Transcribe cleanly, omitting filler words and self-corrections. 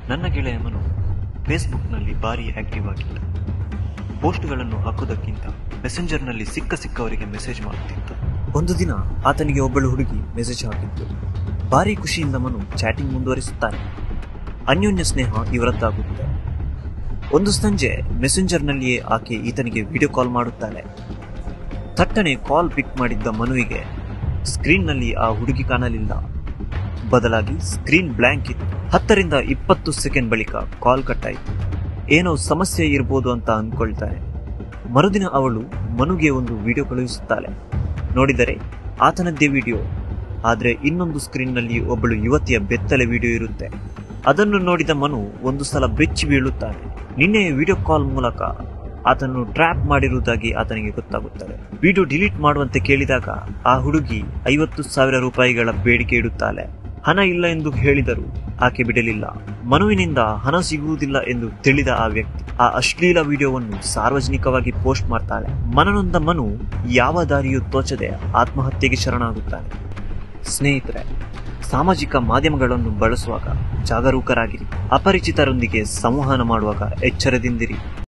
ನನ್ನ ಗೆಳೆಯ ಮನು ಫೇಸ್ಬುಕ್ನಲ್ಲಿ ಭಾರಿ ಆಕ್ಟಿವ್ ಆಗಿದ್ದ. ಪೋಸ್ಟ್ಗಳನ್ನು ಹಾಕುವುದಕ್ಕಿಂತ ಮೆಸೆಂಜರ್ನಲ್ಲಿ ಸಿಕ್ಕವರಿಗೆ ಮೆಸೇಜ್ ಮಾಡುತ್ತಿದ್ದ. ಒಂದು ದಿನ ಆತನಿಗೆ ಒಬ್ಬಳು ಹುಡುಗಿ ಮೆಸೇಜ್ ಹಾಕಿದ್ದು. ಭಾರಿ ಖುಷಿಯಿಂದ ಮನು ಚಾಟಿಂಗ್ ಮುಂದುವರಿಸುತ್ತಾನೆ. ಅನ್ಯೋನ್ಯ ಸ್ನೇಹ ಇವರದ್ದಾಗುತ್ತದೆ. ಒಂದು ಸಂಜೆ ಮೆಸೆಂಜರ್ನಲ್ಲಿಯೇ ಆಕೆ ಈತನಿಗೆ ವಿಡಿಯೋ ಕಾಲ್ ಮಾಡುತ್ತಾಳೆ. ತಟ್ಟನೆ ಕಾಲ್ ಪಿಕ್ ಮಾಡಿದ್ದ ಮನುವಿಗೆ ಸ್ಕ್ರೀನ್ನಲ್ಲಿ ಆ ಹುಡುಗಿ ಕಾಣಲಿಲ್ಲ. ಬದಲಾಗಿ ಸ್ಕ್ರೀನ್ ಬ್ಲ್ಯಾಂಕ್ ಇತ್ತು. 10 ರಿಂದ 20 ಸೆಕೆಂಡ್ ಬಳಿಕ ಕಾಲ್ ಕಟ್ ಆಯಿತು. ಏನೋ ಸಮಸ್ಯೆ ಇರಬಹುದು ಅಂತ ಅಂದ್ಕೊಳ್ತಾನೆ. ಮರುದಿನ ಅವಳು ಮನುಗೆ ಒಂದು ವಿಡಿಯೋ ಕಳುಹಿಸುತ್ತಾಳೆ. ನೋಡಿದರೆ ಆತನದ್ದೇ ವಿಡಿಯೋ, ಆದರೆ ಇನ್ನೊಂದು ಸ್ಕ್ರೀನ್ನಲ್ಲಿ ಒಬ್ಬಳು ಯುವತಿಯ ಬೆತ್ತಲೆ ವಿಡಿಯೋ ಇರುತ್ತೆ. ಅದನ್ನು ನೋಡಿದ ಮನು ಒಂದು ಸಲ ಬೆಚ್ಚಿ ಬೀಳುತ್ತಾನೆ. ನಿನ್ನೆ ವಿಡಿಯೋ ಕಾಲ್ ಮೂಲಕ ಆತನನ್ನು ಟ್ರ್ಯಾಪ್ ಮಾಡಿರುವುದಾಗಿ ಆತನಿಗೆ ಗೊತ್ತಾಗುತ್ತದೆ. ವಿಡಿಯೋ ಡಿಲೀಟ್ ಮಾಡುವಂತೆ ಕೇಳಿದಾಗ ಆ ಹುಡುಗಿ 50,000 ರೂಪಾಯಿಗಳ ಬೇಡಿಕೆ ಇಡುತ್ತಾಳೆ. ಹಣ ಇಲ್ಲ ಎಂದು ಹೇಳಿದರೂ ಆಕೆ ಬಿಡಲಿಲ್ಲ. ಮನುವಿನಿಂದ ಹಣ ಸಿಗುವುದಿಲ್ಲ ಎಂದು ತಿಳಿದ ಆ ವ್ಯಕ್ತಿ ಆ ಅಶ್ಲೀಲ ವಿಡಿಯೋವನ್ನು ಸಾರ್ವಜನಿಕವಾಗಿ ಪೋಸ್ಟ್ ಮಾಡ್ತಾಳೆ. ಮನನೊಂದ ಮನು ಯಾವ ದಾರಿಯೂ ತೋಚದೆ ಆತ್ಮಹತ್ಯೆಗೆ ಶರಣಾಗುತ್ತಾನೆ. ಸ್ನೇಹಿತರೆ, ಸಾಮಾಜಿಕ ಮಾಧ್ಯಮಗಳನ್ನು ಬಳಸುವಾಗ ಜಾಗರೂಕರಾಗಿರಿ. ಅಪರಿಚಿತರೊಂದಿಗೆ ಸಂವಹನ ಮಾಡುವಾಗ ಎಚ್ಚರದಿಂದಿರಿ.